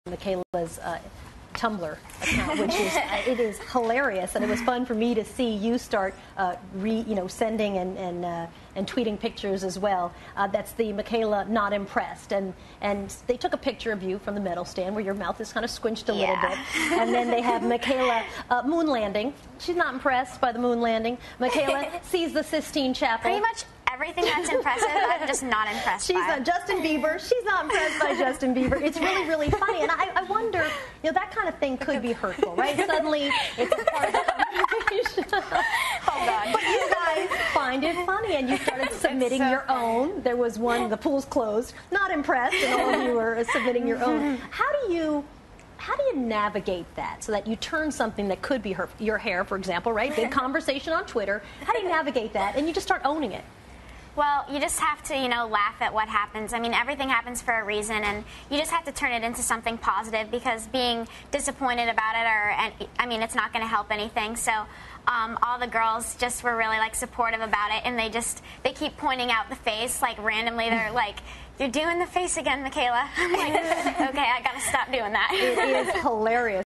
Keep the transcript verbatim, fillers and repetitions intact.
McKayla's uh, Tumblr account, which is uh, it is hilarious, and it was fun for me to see you start uh, re, you know, sending and and, uh, and tweeting pictures as well. Uh, that's the McKayla Not Impressed, and and they took a picture of you from the medal stand where your mouth is kind of squinched a little yeah. bit, and then they have McKayla uh, moon landing. She's not impressed by the moon landing. McKayla sees the Sistine Chapel. Pretty much everything that's impressive, I'm just not impressed She's by. not Justin Bieber. She's not impressed by Justin Bieber. It's really, really funny, and I, I wonder, you know, that kind of thing could be hurtful, right? Suddenly, it's a part of the conversation. Hold on. But you guys find it funny, and you started submitting so your funny. own. There was one, the pool's closed, not impressed, and all of you were submitting your own. How do you... How do you navigate that so that you turn something that could be her, your hair, for example, right? Big conversation on Twitter. How do you navigate that and you just start owning it? Well, you just have to, you know, laugh at what happens. I mean, everything happens for a reason, and you just have to turn it into something positive, because being disappointed about it, or, I mean, it's not going to help anything. So um, all the girls just were really, like, supportive about it, and they just, they keep pointing out the face, like, randomly. They're like, "You're doing the face again, McKayla." I'm like, okay, I got to stop doing that. It is hilarious.